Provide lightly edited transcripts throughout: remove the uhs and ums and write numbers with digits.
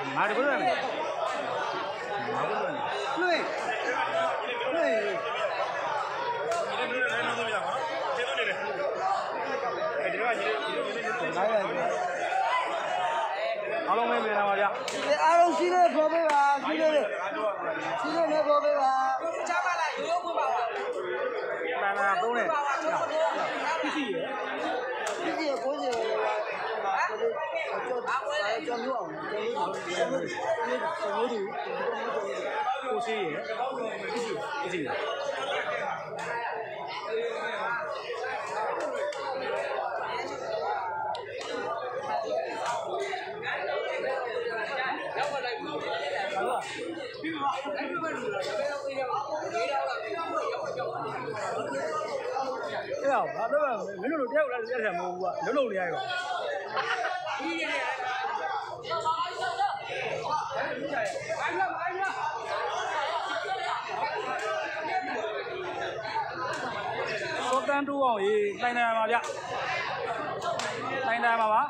Mari boleh ni. Boleh. Boleh. Kalau main mana macam? Alam sini boleh lah, sini ni boleh lah. Siapa lah? Yo pun bawa. Mana tu ni? Kisi ya? Kisi ya, boleh. Ya, ada mana dia ulah dia sama buat, dulu dia itu. Sultan tu orang ini lain nama dia, lain nama apa?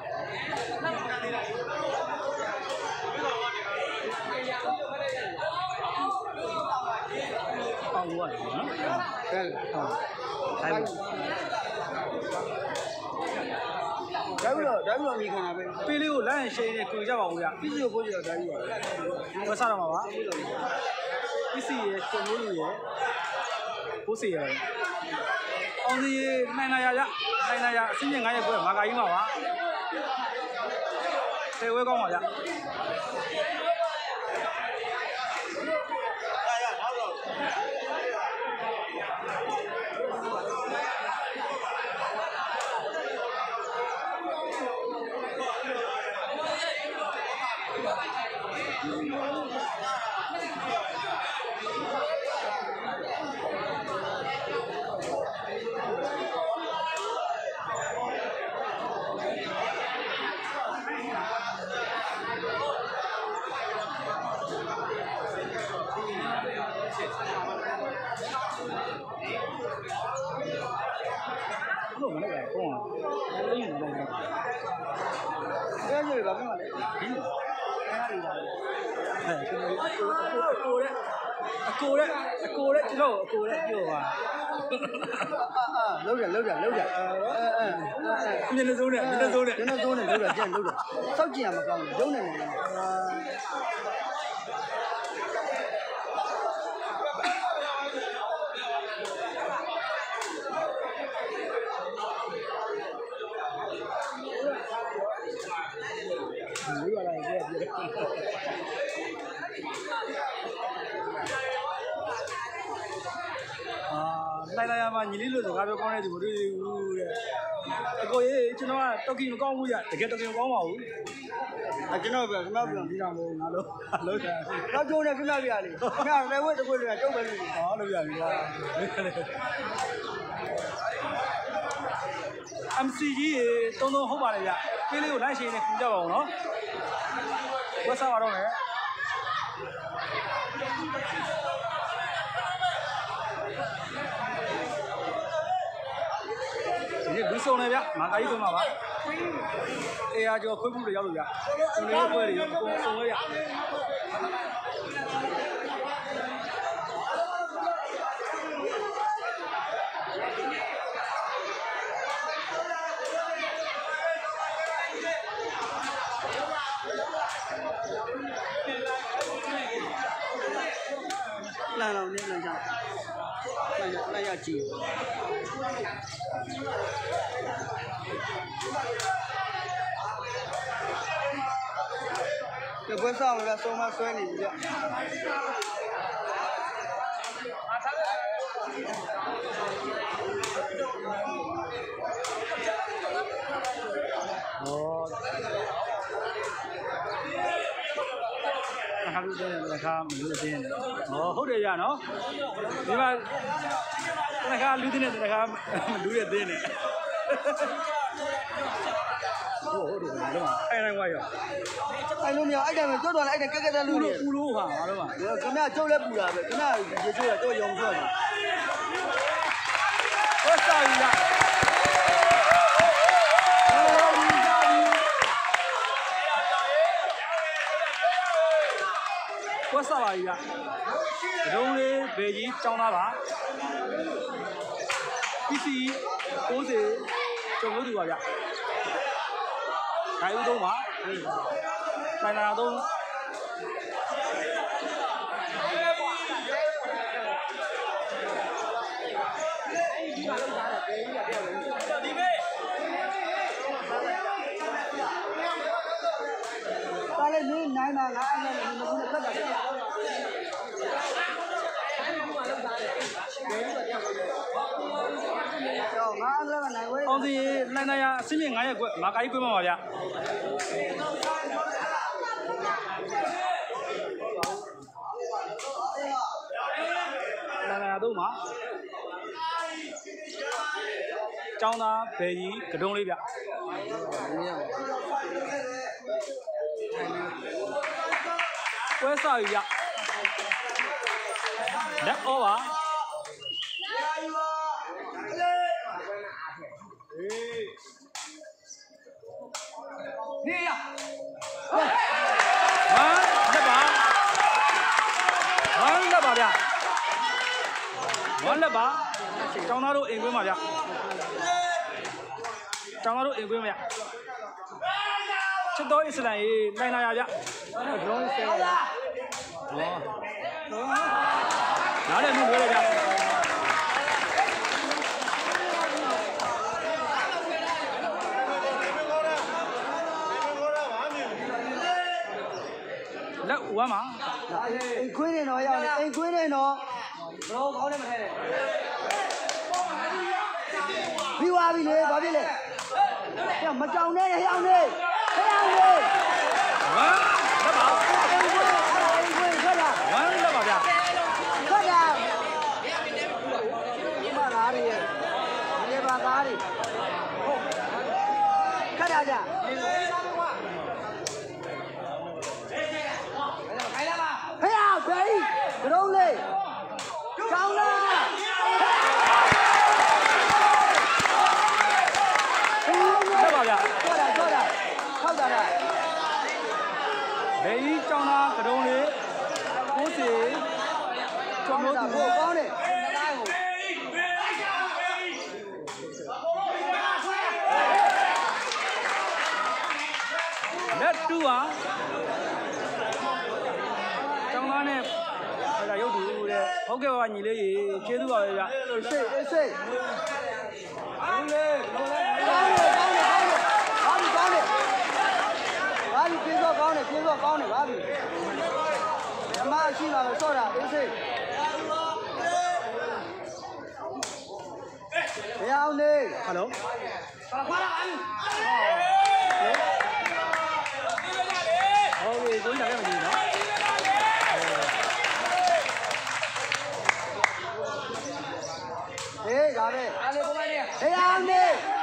Tahu apa? Dah ni kan apa? Pilih ulah saya ni kerja bawa ya. Pilih apa je dah ni. Besar apa? Isi cemuru ye. Pusi ye. Orang ni naik ya. Sini ngaya boleh makai ni apa? Saya kau apa ya? Belum mana ya? Kau ini mana? Saya ni berapa mana? Ini. Aku deh, tu apa? Lâu rồi. Nhân dấu này. Sao chỉ mà còn dấu này. Đây mà nhìn lưỡi rồi con này thì một đứa cô ấy chứ nó tao kia nó con vui vậy, để kia tao kia nó con màu, chứ nó về đi làm rồi nó lớn nó chui này cái nào vậy đi, cái này quên rồi chỗ bên đó nó về đi MC gì tông không phải là vậy, cái này của nó này cũng cho vào nó, có sao vào đâu này? Bữa sau này vậy, mà cái gì mà vậy? Ê, cho khối phụ được giao được vậy? Hôm nay khối thì cũng xong rồi vậy. Nào nên làm sao? Này là chỉ. Cái bữa sau là xong mà xoay này vậy. Halu deh, mereka melu deh. Oh, udah ya, no? Lima, mereka lu deh, mereka melu deh. Oh, udah, ai đang quay rồi? Anh luôn nhiều, anh này chốt đoàn anh này cái ra luôn. Ulu hả, đúng không? Cái này chốt lên bù là vậy, cái này gì chưa là chốt dùng chưa mà. Có sao gì vậy? ကွက်စားပါကြီးဗျဒုံးလေးဘေကြီးကျောင်းသားပါPC 90ကျော်လို့တူပါဗျခိုင်ဦးသုံးပါဆိုင်နာသုံးဒီမေတားလေမင်းနိုင်မှာငါအဲ့နဲ့မခုနဲ့ဖက်တာကျော်ငါအဲ့လည်းနိုင်ဝဲအောင်စီနိုင်နိုင်ရအစင်းမြင့်9ရက်ကွက်မာကာကြီးကွက်မှာပါဗျနိုင်နိုင်သုံးပါကျောင်းသားဘယ်ကြီးကတုံးလေးဗျကွဲစာယူရလက်ဩပါနေရဝမ်းလက်ပါဗျဝမ်းလက်ပါကျောင်းသားတို့အိမ်ကွင်းပါဗျကျောင်းသားတို့အိမ်ကွင်းပါဗျချစ်တော်အစ္စလမ်ရေးနိုင်လာရဗျဒရုန်းဆဲရနားလည်းမြင်လို့ရဗျလက်ဝမ်းပါအိမ်ခွင်းနေတော့ရောက်နေအိမ်ခွင်းနေတော့ဘလို့ကောင်းနေမထဲနဲ့ပြီးသွားပြီလေဘာဖြစ်လဲကမကြောင်နဲ့ရောက်နေရောက်နေဝမ်းလက်ပါအိမ်ခွင်းခက်လာဝမ်းလက်ပါဗျခက်လာဒီမှာသားတွေဒီမှာသားတွေဟုတ်ခက်လာကြဖေးအောင်ဖေးဒရုန်းလေးကောင်းလားလက်ပါဗျကြောတာထောက်တာလားဘေးကြီးကျောင်းသားကတုံးလေး90ကျော်လို့သူဟိုကောင်းတယ်လက်တူပါကျောင်းသားနဲ့ဟိုလာရုပ်တူတဲ့ဟုတ်ကဲ့ပါညီလေးရေကျေးဇူးပါပဲဗျစိတ်ဟုတ်လေကောင်းတယ်ဘာလို့ပြေတော့ကောင်းတယ်ဘာလို့ဓမ္မရှိပါလို့ဆော့တာအေးစိတ်ဘယ်အောင်နေဟယ်လိုခွာလာပါဟုတ်ပြီကိုကြီးလည်းမကြည့်နော်ဟေးဒါပဲအားလေးပုံမှန်နေဘယ်အောင်နေ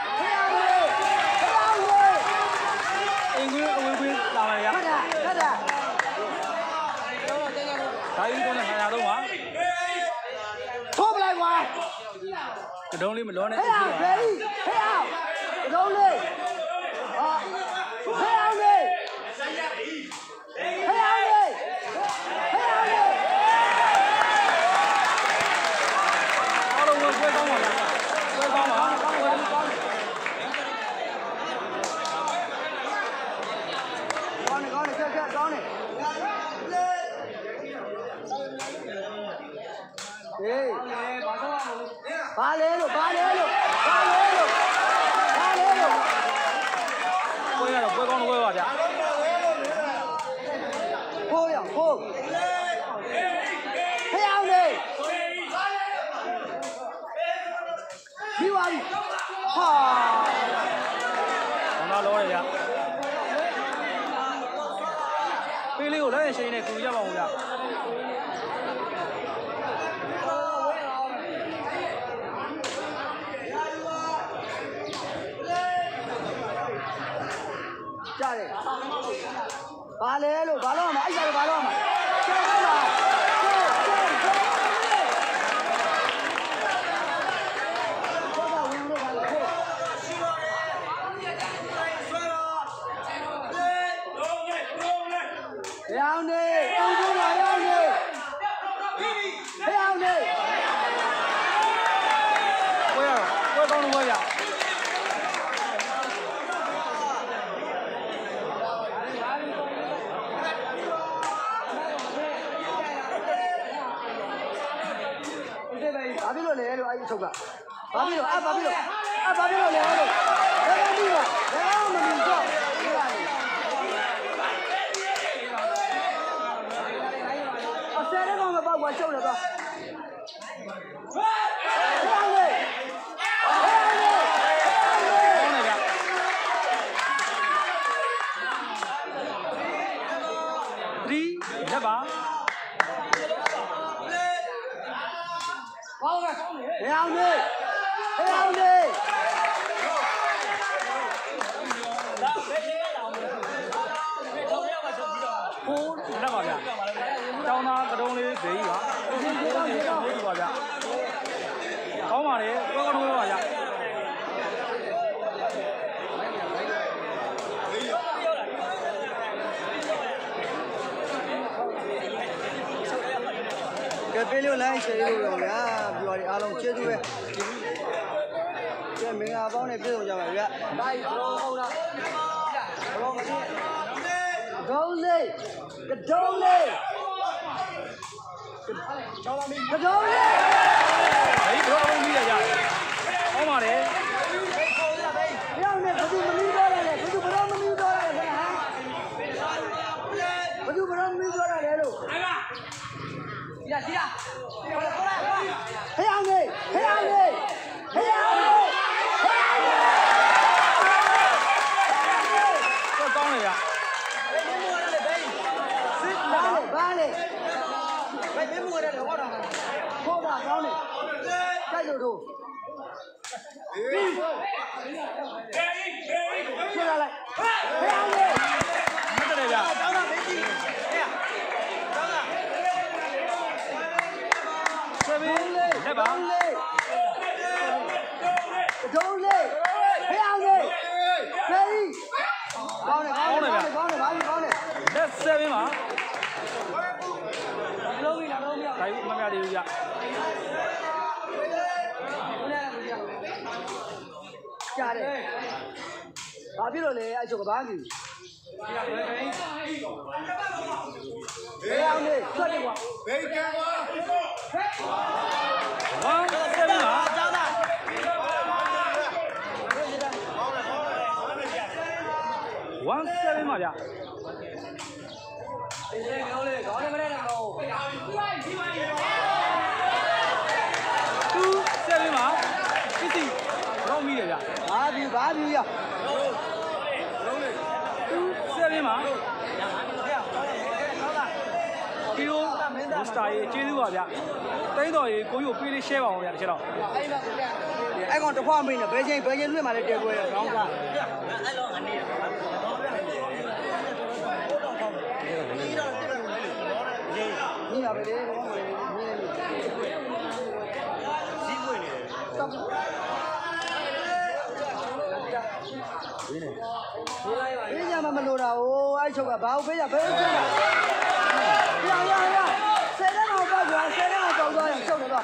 အင်္ဂလိပ်အဝေးခွင်းလာပါရခက်တာဒါကြီးတော့လည်း100တော့ပါထိုးပလိုက်ကွာကတုံးလေးမလောနဲ့ဟေးအောင်ကတုံးလေးဟာဟေးအောင်နေအားလုံးကိုဆွဲကောင်းပါလားဆွဲကောင်းပါကောင်းနေဆက်ကောင်းနေဟေးဘာလဲလို့ပွဲရတော့ပွဲကောင်းတော့ပွဲပါဗျဖိုးရဖိုးဖေးအောင်နေပြီးပါပြီဟာဘာလို့လဲဗျပေးလေးကိုလည်းရှိနေကူကြပါဦးဗျကြားတယ်ဘာလဲလို့ဘာလို့မှအဲ့ဒါဘာလို့မှကြားပါလားရောင်းနေအောင်ကြပါရောင်းလို့အဲ့အချုပ်ကဘာဖြစ်လို့ဘာဖြစ်လို့ဘာဖြစ်လို့လဲလို့ဘယ်လိုလဲဘယ်လိုမပြီးတော့ဒီပါလေအစရဲကောင်မပေါ့ကွာချုပ်တယ်တော့လက်ပါကောင်းကဲဟေးအောင်လေးဟေးအောင်လေးဒါဘယ်ချိန်လောက်လဲထောင်ရောက်မှချုပ်ပြီးတော့ကိုလက်ပါဗျာတောင်းသားကတုံးလေးဘေးကြီးပါဒီလိုလေးပါဗျာကောင်းပါလေကောင်းတော့ပါဗျာကဲပေးလို့လိုက်ရှယ်လို့တော့ဗျာပြောရအားလုံးကျေးဇူးပဲကဲမင်္ဂလာပေါင်းနဲ့ပြည့်စုံကြပါဗျာလိုက်တော့ဟုတ်လားဘောမင်းဒုံးလေးကဒုံးလေးကျောင်းလာမင်းကဒုံးလေးဟေးတော့အောင်ပြီးရကြဟောပါလေပြောင်းနေဘယ်သူမမီးတော့လဲဘယ်သူဘရောမမီးတော့လဲဟမ်ဘယ်သူဘရောမမီးတော့လဲလို့ဒီလားဟေးအောင်လေးဟေးအောင်လေးဟေးအောင်လေးတော့ကောင်းလေဗျာစစ်လာဘာလဲဘယ်မင်းမရတယ်ဟောတာဟောတာကောင်းတယ်ကြိုက်လို့တို့ဆွလာလိုက်ဟေးအောင်လေးမတ်တယ်ဗျာတောင်းတာမေးကြည့်ဟေးတောင်းတာဆွဲပြီးလက်ပါဒုံးလေးဟေးအောင်လေးဖေးကောင်းတယ်ကောင်းတယ်ကောင်းတယ်ဘာကြီးကောင်းတယ်လက်ဆက်ပြီးပါလုံးပြီလားလုံးပြီလားဒါမမြတ်သေးဘူးဗျကြားတယ်ဘာဖြစ်လို့လဲအချုပ်ကဘာကြီးဘေးအောင်လေးဆွတ်တယ်ကွာဘေးကံကွာဝမ်းဆက်ပြီးပါကျောင်းသားဝမ်းဆက်ပြီးပါဗျဒီလေကောင်းလေးခေါင်းနဲ့မနဲ့တော့သူဆက်ပြီးပါပစ္စည်းတော့မိတယ်ဗျဘာပြီရသူဆက်ပြီးပါကီလိုမစတာရေးကျေးဇူးပါဗျတိုင်းတော်ရေးကိုကြီးကိုပေးလေး share ပါအောင်ဗျတစ်ချက်တော့အဲ့ကောင်တခွမင်းနဲ့ဘယ်ချိန်လွှင့်မှလည်းတဲပွဲရကောင်းစားအဲ့လောငါနေนี่อ่ะไปเลยนี่ซีးပွင့်နေတယ်တောက်ဘေးကြမှာမလို့တာဟိုအဲ့ချုပ်ကဘာဟုတ်ဘေးကြဘေးချုပ်ကရဆယ်တဲ့ကောင်ပောက်ကွာဆယ်တဲ့ကောင်တောက်သွားရင်ရှုပ်တယ်တော့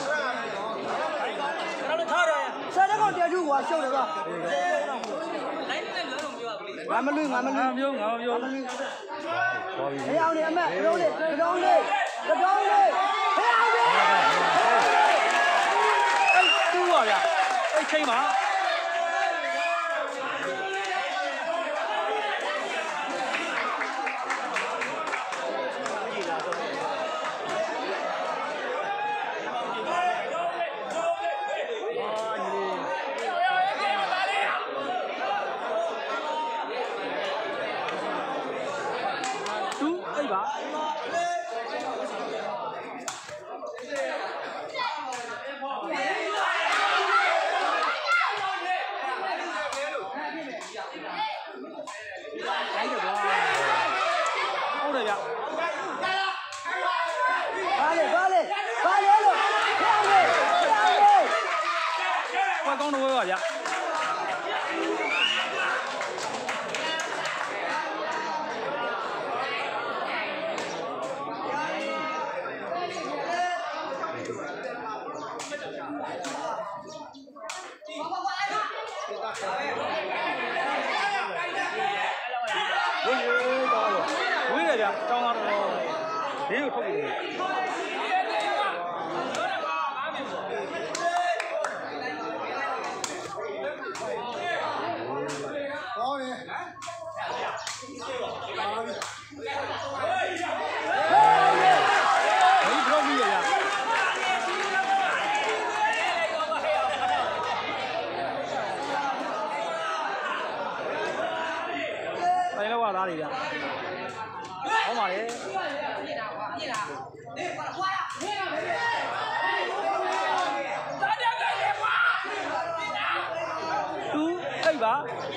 ထားတယ်ဆယ်တဲ့ကောင်တဲထုကွာရှုပ်တယ်တော့လိုက်နဲ့လုံးလုံးပြောပါဘလိငါမလွငါမပြောဟေးအောင်နေအမက်ကတုံးလေးဟေးအောင်နေတူပါဗျအဲ့ချိန်ပါကောင်းတော့ပါဗျာဝေးရကြတောင်းတော့ဘေးကိုထုတ်ပြီးဗျဟောပါလေသူအိတ်ပါ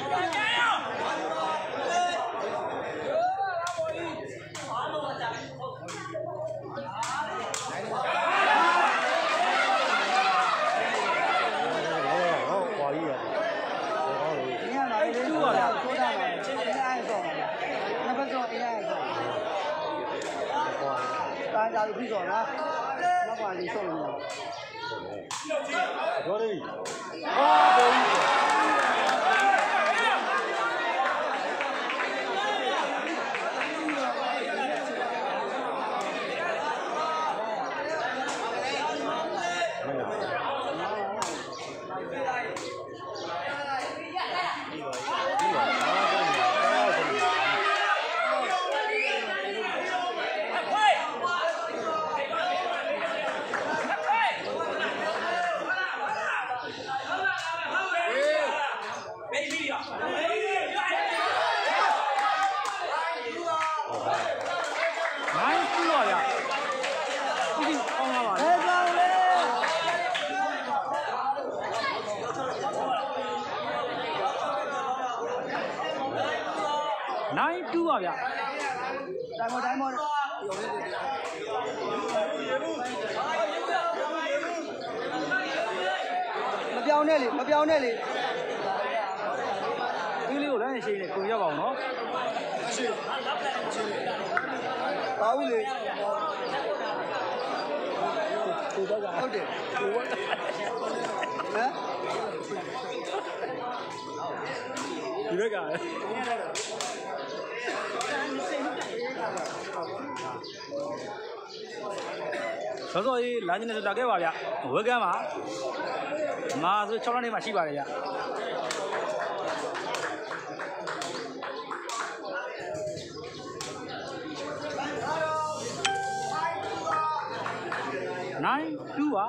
大家都闭嘴了，老板你送了。 我的， 9-2啊ဗျာတိုင်းမောမပြောင်းနဲ့လေဒီလေးကိုလည်းရှိနေကိုရောက်ပါအောင်နော်ပါဦးလေကိုတော့ဟုတ်တယ်ကိုဝတ်ဟမ်ဒီဘက်ကစောစောကြီးလာနေဆိုတာခဲ့ပါဗျဝက်ကမ်းပါမာဆို6လနေမှရှိပါတယ်ဗျ9-2ပါ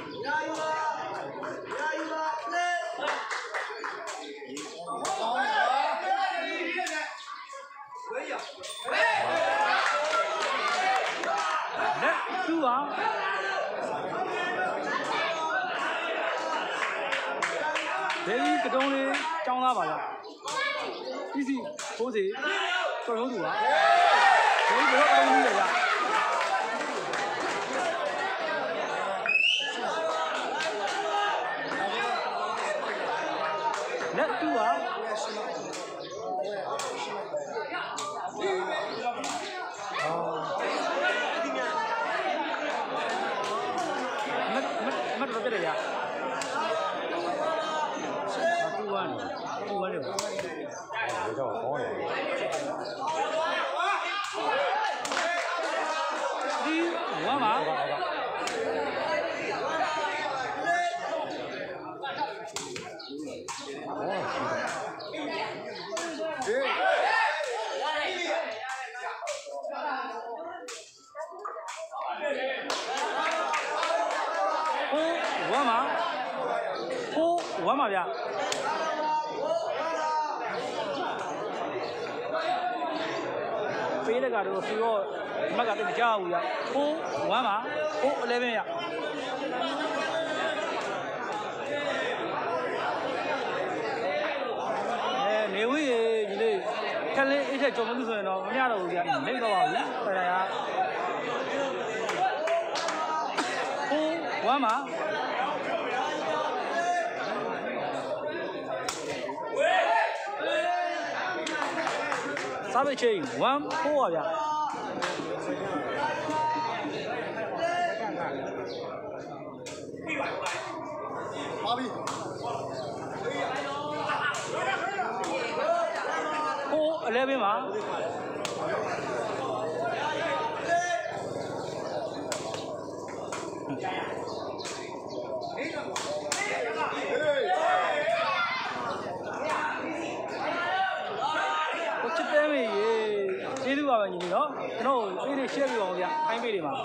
2ပါဒေလီကတုံးလေးကျောင်းသားပါလားပြည်စီဖိုးစီတော်ရုံးသူပါဒေလီကတော့ကောင်းကြီးရဗျလက်2ပါမတ်တော့ပြတယ်ရတူဝမ်းလေ我叫我朋友。 ဒီဝမ်းပါဝမ်းပါဗျာပေးတဲ့ကတော့သူတော့မက်ကတည်းကကြားဘူးဗျာဝမ်းပါ11ရနေဝေးကြီးလေးခက်လေးအိတ်ချက်ကြုံမလို့ဆိုရင်တော့မရတော့ဘူးဗျာနေတော့ပါဘူးဆရာဝမ်းပါစားပိတ်ချင်း1-4ပါဗျာပါပြီ 11ပါကျေးဇူးပါပဲညီလေးနော်ကျွန်တော်အေးလေး share ပြပါဦးဗျခိုင်းပေးတွေမှာ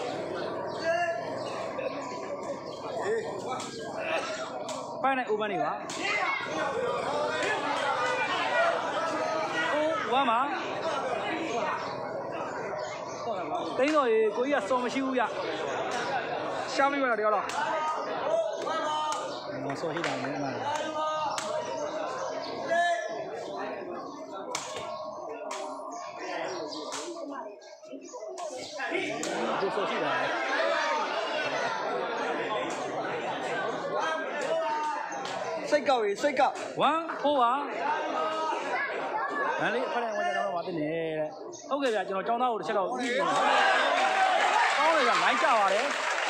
ဖိုင်နိုင် open နေပါဝမ်းပါတင်းတော်ရေကိုကြီးကစော်မရှိဘူးဗျရှားပြီးပါတော့တရားတော့မစော်ရှိတာမင်းလားဒီစော်ရှိတာစိတ်ကောက်ရေစိတ်ကောက် 1 4ပါအဲ့လေဖက်လိုက်ဝင်ကြတော့ပါတင်နေတဲ့ဟုတ်ကဲ့ဗျကျွန်တော်ចောင်းသားကိုတစ်ချက်တော့ပြီးပြီကောင်းတယ်ဗျလိုက်ကြပါတယ်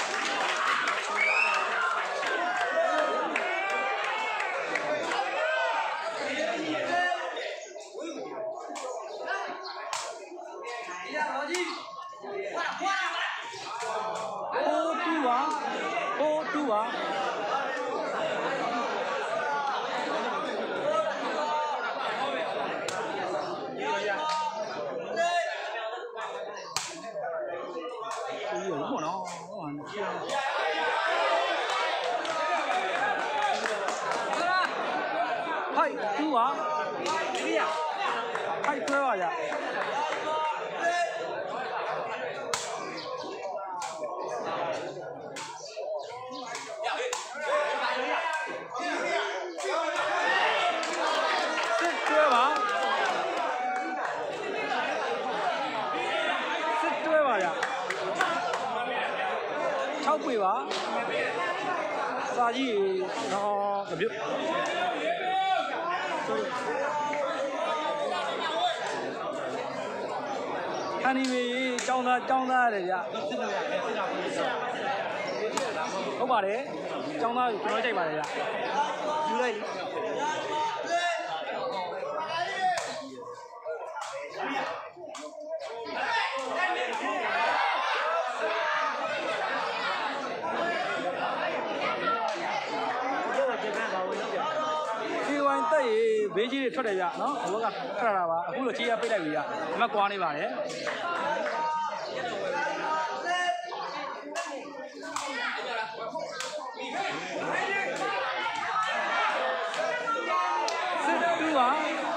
စာကြီးတော့မပြုတ်ခဏီမီចောင်းသားရတယ်ဗျဟုတ်ပါတယ်ចောင်းသားကိုကျွန်တော်ကြိုက်ပါတယ်ဗျယူလိုက်လေဘေးကြီးတွေထွက်တယ်ဗျနော်ဘက်ကထွက်လာပါအခုလိုချီးရပိတ်လိုက်ပြီဗျဒီမှာကွာနေပါတယ်စစ်တူပါ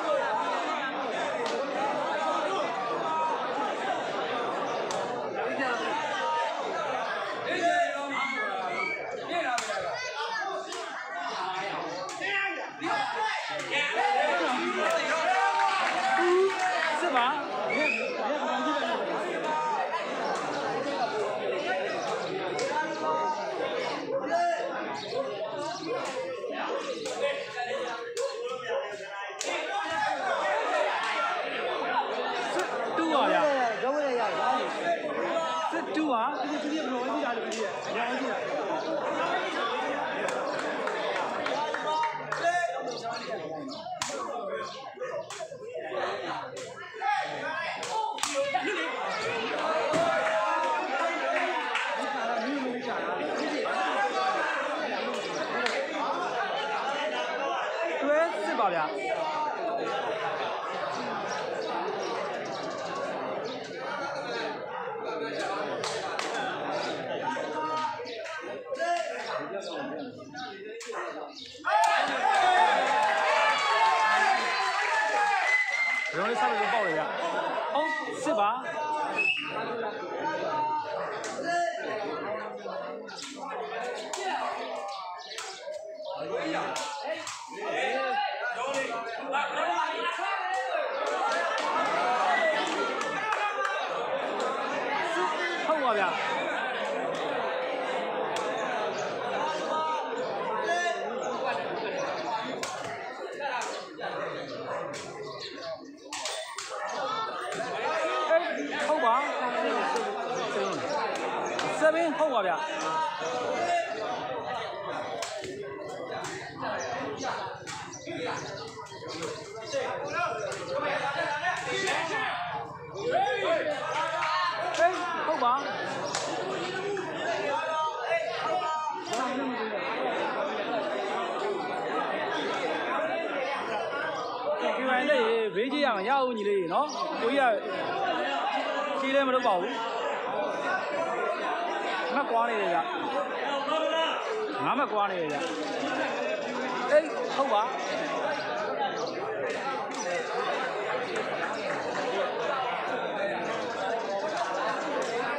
容易上面就爆了呀！哦，是吧？后我边。这边后边。哎，后旁。ဒီပိုင်းလေးဘေးကြီးရမှာရအောင်ညီလေးနော်ကိုကြီးကကြီးလည်းမလုပ်ပါဘူးငါကွာနေတယ်ဗျငါမကွာနေတယ်ဗျအေးဟုတ်ပါဟ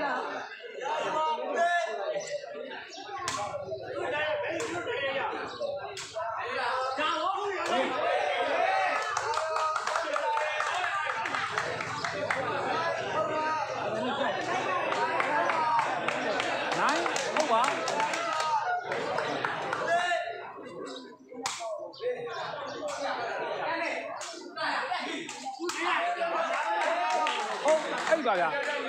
အဲ့ပါဗျာ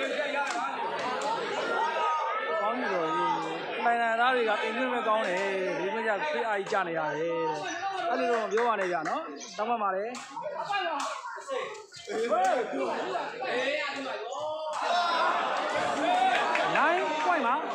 ကောင်းပြီတော့ပိုင်နာသားတွေကအိမ်မင်းပဲကောင်းတယ်ဒီမကြဖေးအားကြီးကြနေရတယ်အဲ့လိုတော့ပြောရနေကြနော်တောင်းမှပါလေနိုင်ပွိုင်းပါ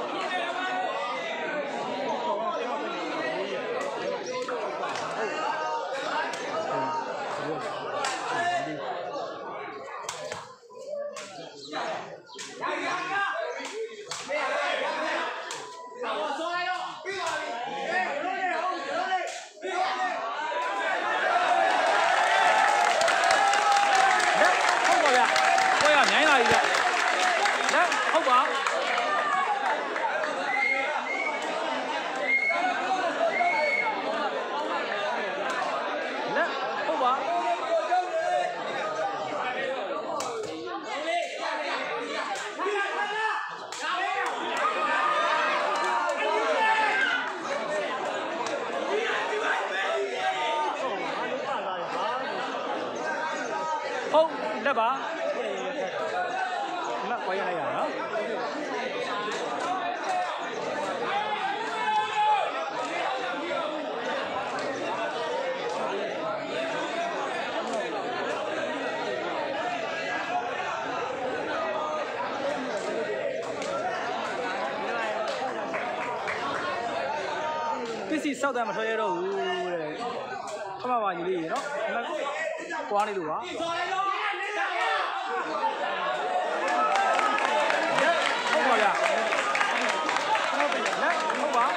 ဟုတ်လက်ပါမကွာရလိုက်ရနော်ပစ္စည်းစောက်တယ်မထွက်ရတော့ဘူးတဲ့ခမပါကြီးလေးနော်ကွာနေလို့ပါဟုတ်ပါဗျာဟုတ်ပါ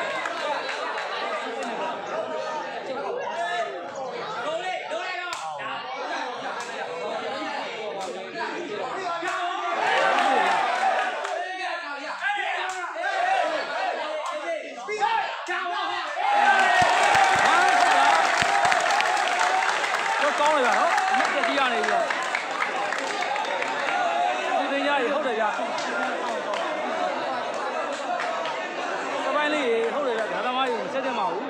ကောင်းလိုက်ပါနော်အမြင့်ကြီးရနေပြီတော့ဒီတင်ရရဟုတ်တယ်ဗျာစပိုင်းလေးဟုတ်တယ်ဗျာဒါသမားကြီးဆက်ကြမအောင်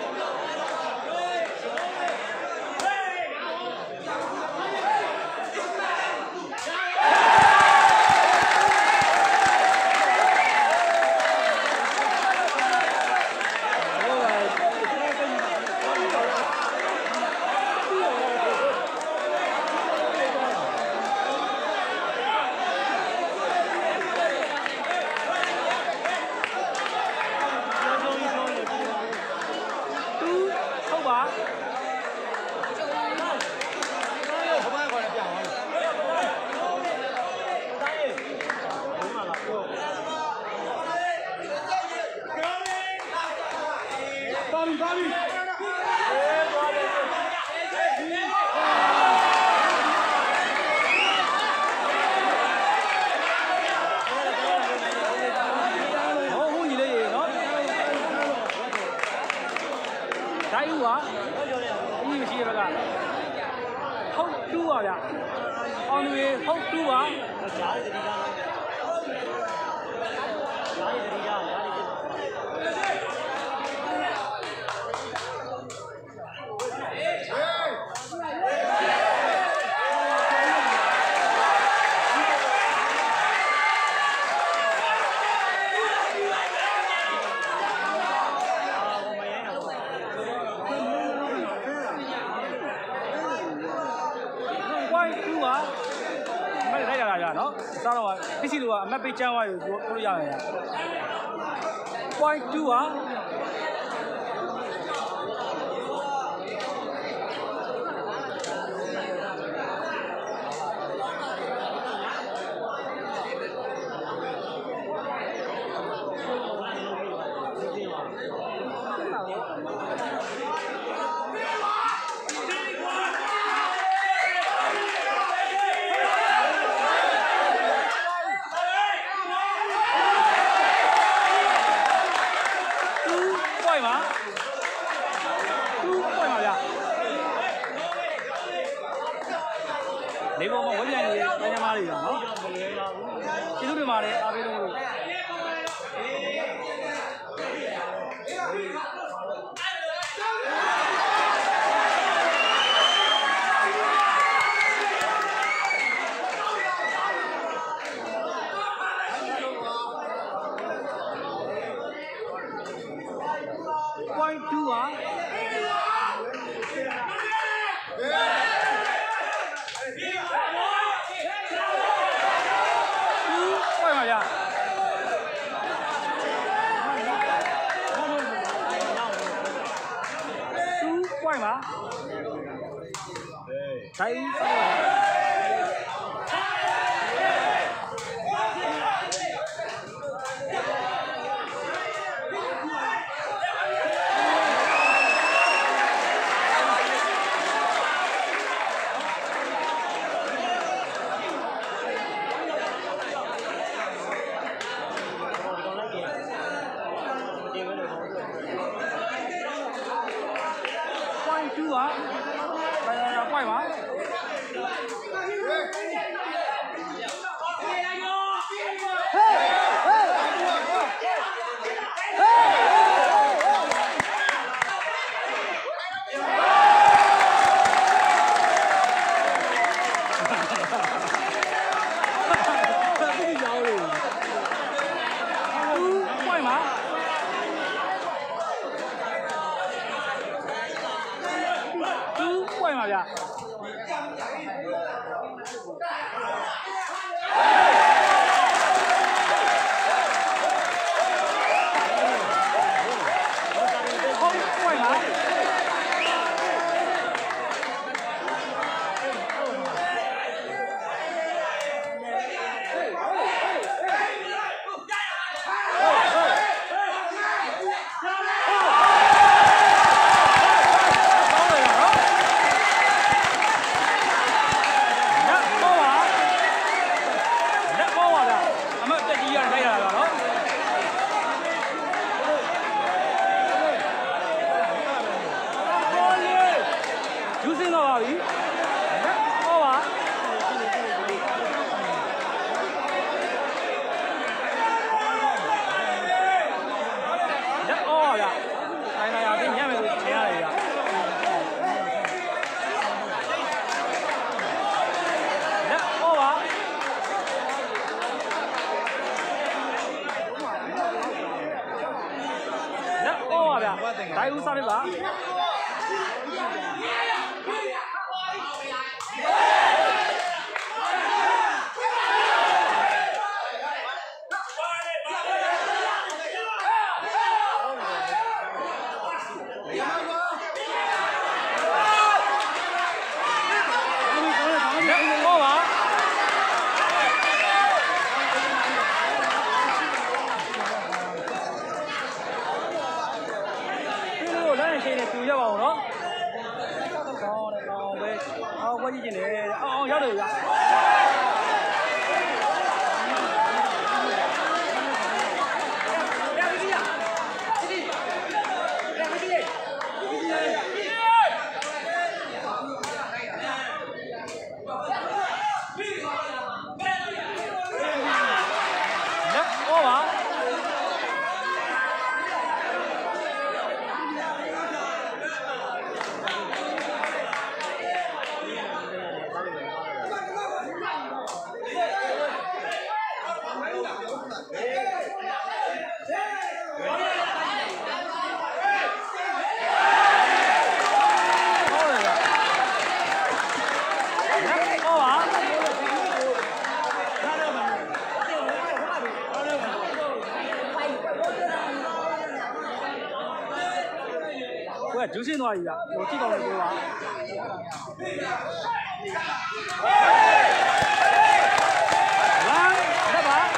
တိုင်းဦးပါဒီမရှိရဘကဟုတ်တူပါဗျအောင်တွေဟုတ်တူပါဂျားတွေတတိကဂျားတွေတတိကဂျားတွေနော်စားတော့ပစ္စည်းလိုကအမတ်ပေးချမ်းသွားယူပြောလို့ရတယ်point 2ဟာတင်ပါတယ်အားပေးလို့လို့point 2 ပါĐấy, quay chưa hả? Quay mà. Quay mà kìa. Không quay hả? Đại U sao đi bà? Quay gì nè, giáo được ạ. Ủa, chú xin hỏi gì ạ? Một chiếc đồng này cô ạ. Vâng, đáp ạ.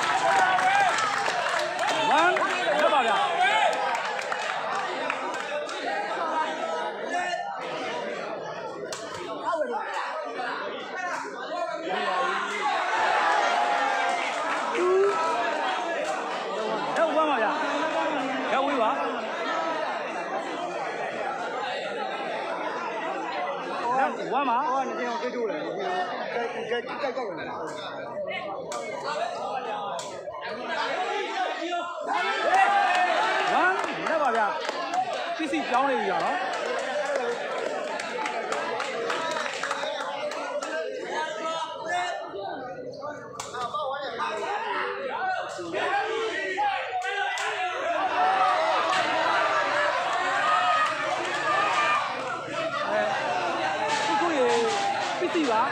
Vâng, đáp ạ kìa. Đáp vâng ạ kìa. Đáp quý ạ. Quá mà. Ôi, này cái đu này, cái PC ပြောင်းနေပြီကြာနော်PC ပါ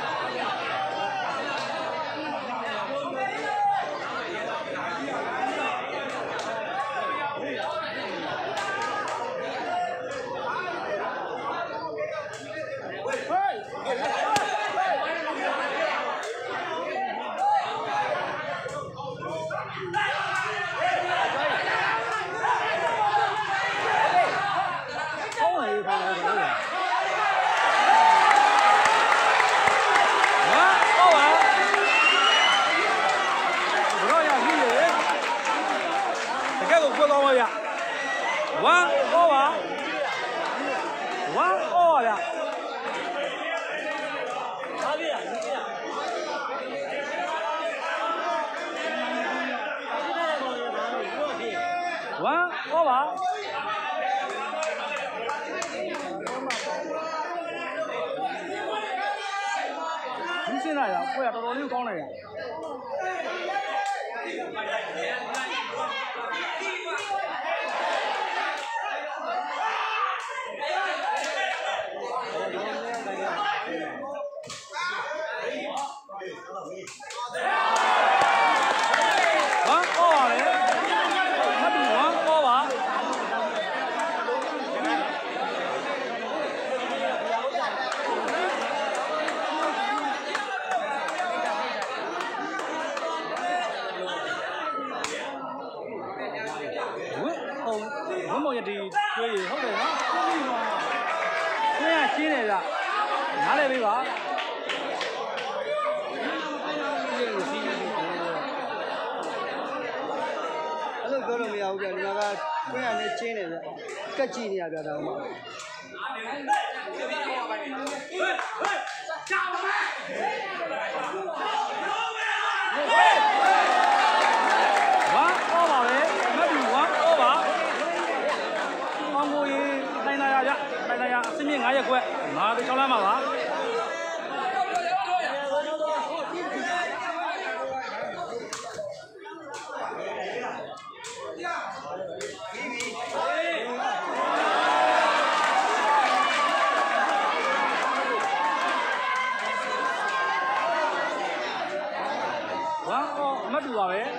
ကိုရတော်တော်လေးကောင်းလိုက်ရနားလည်ပေးပါအဲ့လိုပြောလို့မရဘူးဗျဒီမှာကခွင့်ရနဲ့ချင်းနေဗျကက်ကြည့်နေရဗျဒါမှအစင်းမြင့်9ရက်ကွက်ငါတို့6လမ်းမှာပါဝမ်းအမတ်တူပါပဲ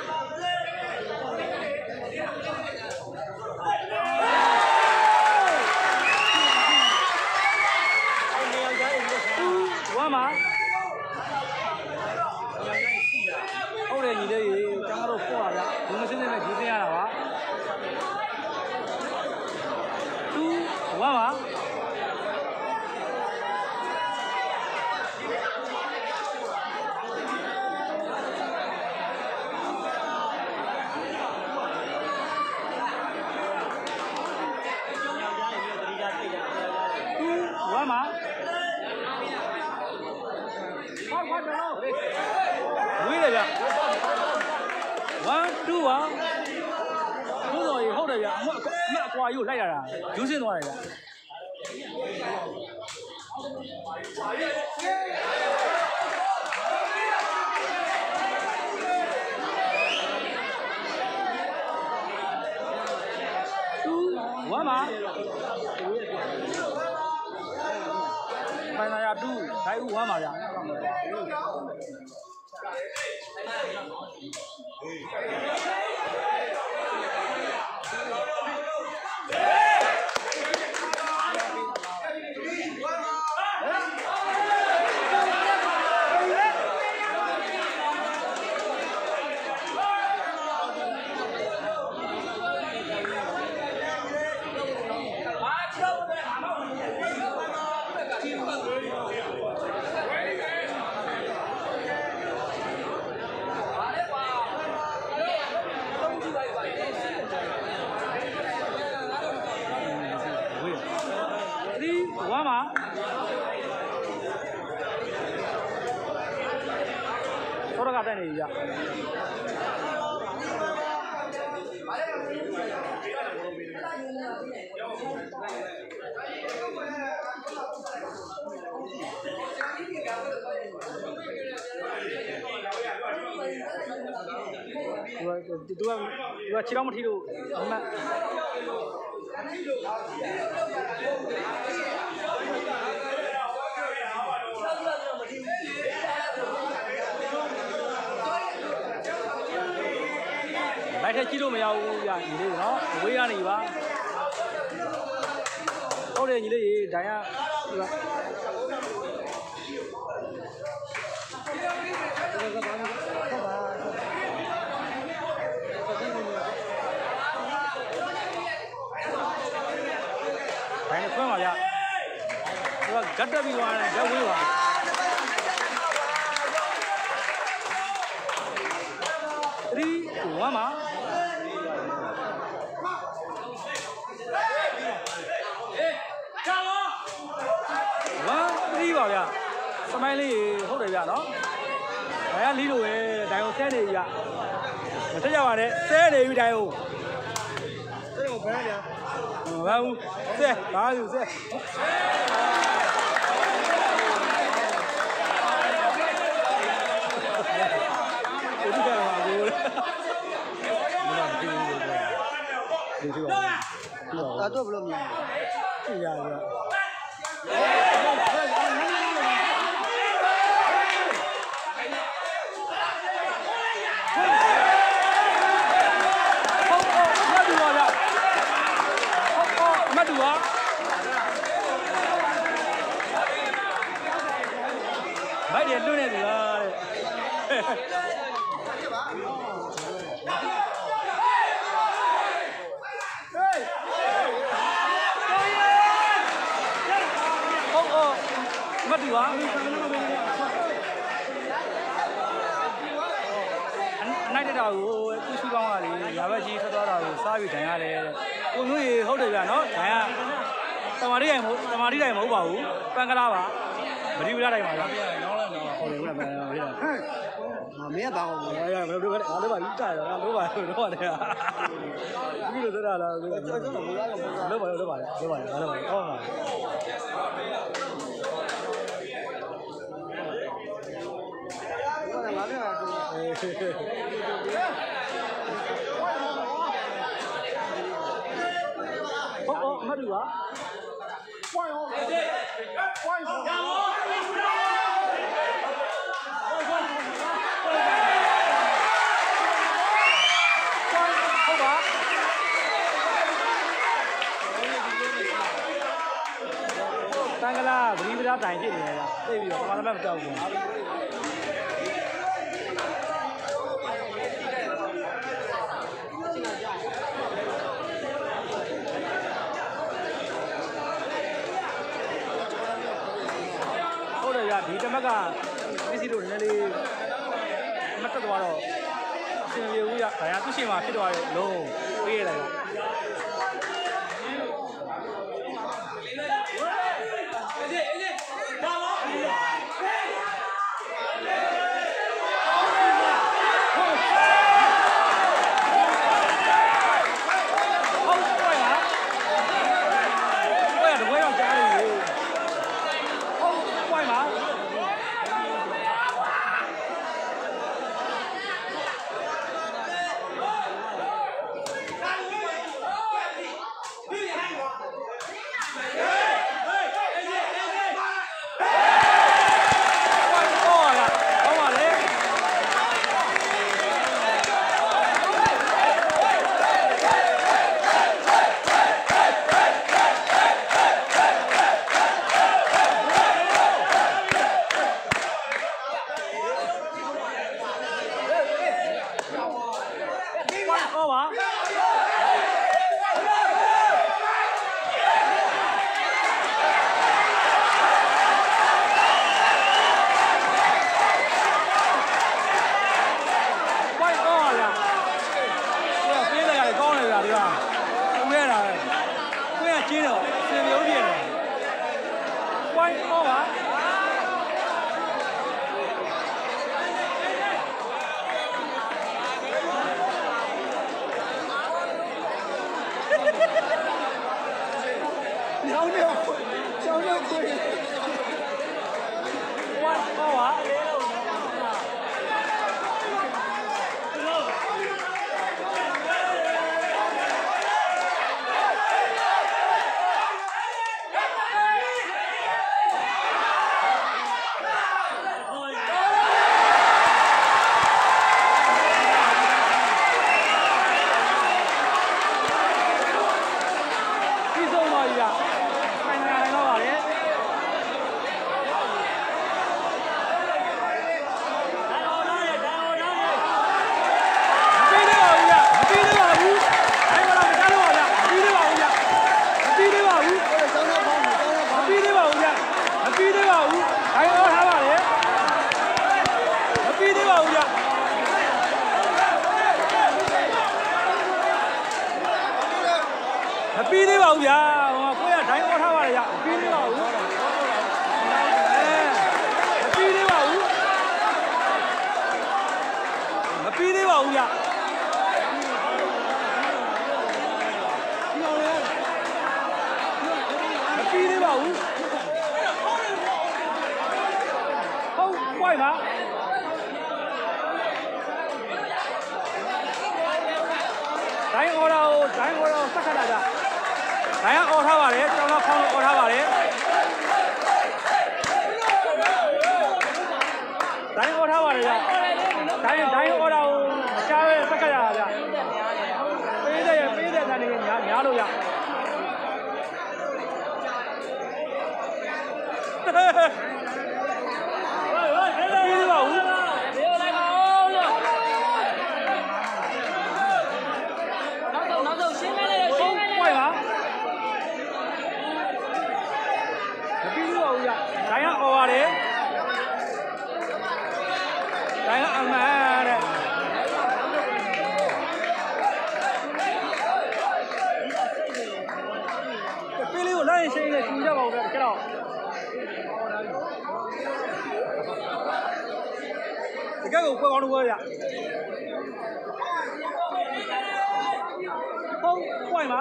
ဟုတ်တယ်ညီလေးရေကျွန်တော်တို့ပေါ့ပါဗျဘုံမစင်းနဲ့ကြီးသိရတာပါသူဝမ်းပါဝမ်းပါဝေးတယ်ဗျ1 2ပါဘိုးတော်ကြီးဟုတ်တယ်ဗျအမအကွာကြီးကိုလိုက်ရတာယူးစင်းသွားတယ်ဗျဝမ်းပါပိုင်နာရ2ဒိုင်ဦးဝမ်းပါဗျဆောရကတက်နေကြသူကခြေတော့မထီလို့အမှတ်လိုက်ထက်ကြည့်လို့မရဘူးဗျညီလေးနော်ဝေးရနေပါဟုတ်တယ်ညီလေးရေဒိုင်ကဒီကဘယ်နဲ့ဖွင့်ပါဗျသူကဂတ်တက်ပြီးသွားတယ်ရက်ဝေးပါ3 1မှာ3ပါဗျစမိုင်းလေးဟုတ်တယ်ဗျနော်ဒါကလီလိုပဲဒိုင်ကိုဆဲနေပြီဗျမထက်ကြပါနဲ့ဆဲနေပြီဒိုင်ကိုဆဲကိုဘယ်ရမဘာဘူးဆဲဘာလို့ဆဲဒီကမှာကိုမနာကြည့်ဘူးဒီလိုဒါတော့ဘယ်လိုမြင်ကြည့်ရဗျမိုက်တယ်လွတ်နေပြီလားတဲ့မတူပါအနိုင်တက်တာကိုသူ့ရှိကောင်းကလေရာဘက်ကြီးထွက်သွားတာကိုစားပြီးဒဏ်ရတယ်ကိုမျိုးရေဟုတ်တယ်ဗျာနော်ဒဏ်ကတမာတိတိုင်းမဟုတ်ပါဘူးပန်ကလာပါမဒီဝလာတိုင်းပါဗျာနောက်လာဟုတ်တယ်ဟုတ်တယ်ဗျာမင်းကဘာအောင်လဲဘယ်လိုလဲအားလုံးပါလိတာရောလို့ပါလို့တော့တယ်ဒီလိုသတာလားလို့ပါဟောပါငါပြောတာဟုတ်မတူပါဝိုင်းအောင်ဝိုင်းတန်ကလာဗီဗရာတိုင်ဖြစ်နေတယ်သိပြီးတော့ဘာမှမကြောက်ဘူးဒီတမက်ကပစ္စည်းတို့နည်းနည်းလေးမတက်သွားတော့အရှင်ပြေဦးရဒါရသူ့ရှင်မှာဖြစ်သွားတယ်လုံးပေးရလိုက်တော့ပြီးသေးပါဘူးဗျာဟိုကိုရဒိုင်းအောထားပါလေဗျာပြီးသေးပါဘူးမပြီးသေးပါဘူးမပြီးသေးပါဘူးဗျာမပြီးသေးပါဘူးဟုတ်ပွိုက်ပါဒိုင်းအော်စက်ခတ်လာကြဒိုင်းအော်ထားပါတယ်ကျောင်းသားဖောင်းလို့အော်ထားပါတယ်ဒိုင်းအော်ထားပါတယ်ဗျဒိုင်းအော်တာကိုမချားပဲစက်ခတ်ရတာဗျပေးတဲ့တန်တွေများလို့ရပြေးပါဦးတိုင်းကအော်ပါတယ်တိုင်းကအမှန်တဲ့ပေးလေးကိုလိုက်ရင်ရှိနေကျူကြပါဦးဗျကျတော့တကယ်ကိုပွဲကောင်းလို့ဗျဟုတ်ပွိုင်ပါ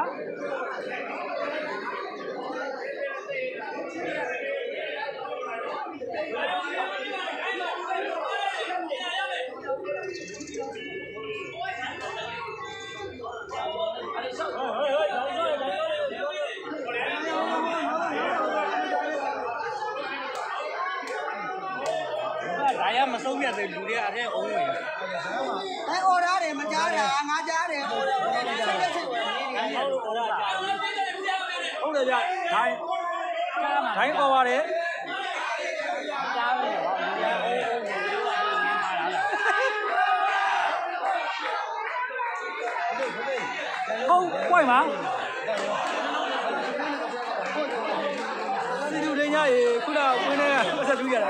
မဆုံးပြတဲ့လူတွေအဲ့ဒါအုံးဝင်တိုင်းအော်ရတယ်မကြားတာငါကြားတယ်ဟုတ်တယ်ဟုတ်တယ်ဗျဒိုင်းအော်ပါတယ်ဟုတ်ပွိုင်ပါဒီလူတွေညရေခုနဝင်းနေပတ်သက်တူးရတာ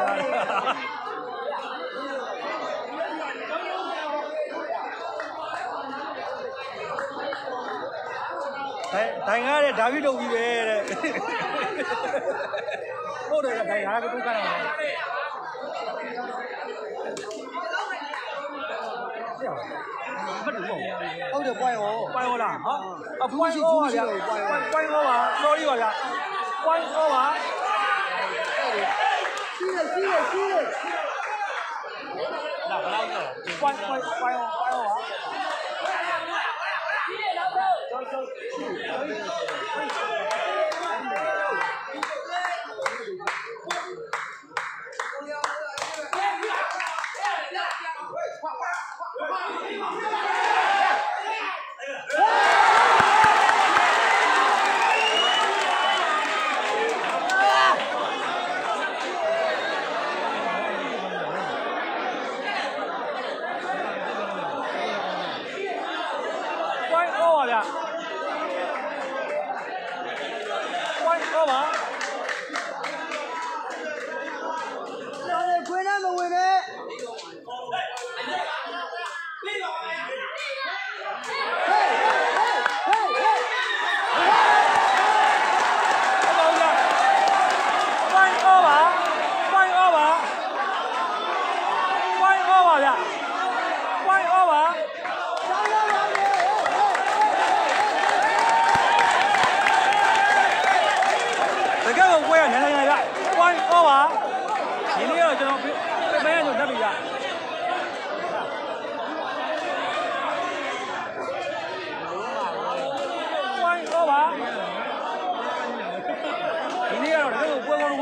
ဒိုင်ကားတဲ့ဓာဗီတုံကြီးပဲတဲ့ဟုတ်တယ်ဒိုင်ကားကတူးခိုင်းတာဟုတ်တယ်ပွိုင်ဟောလားဟာအပွိုင်ဟောပါဗျာပွိုင်ဟောပါ sorry ပါဗျာပွိုင်ဟောပါရှိတယ်လာဘလောက်တော့ပွိုင်ဟောပါ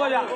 ဗျာ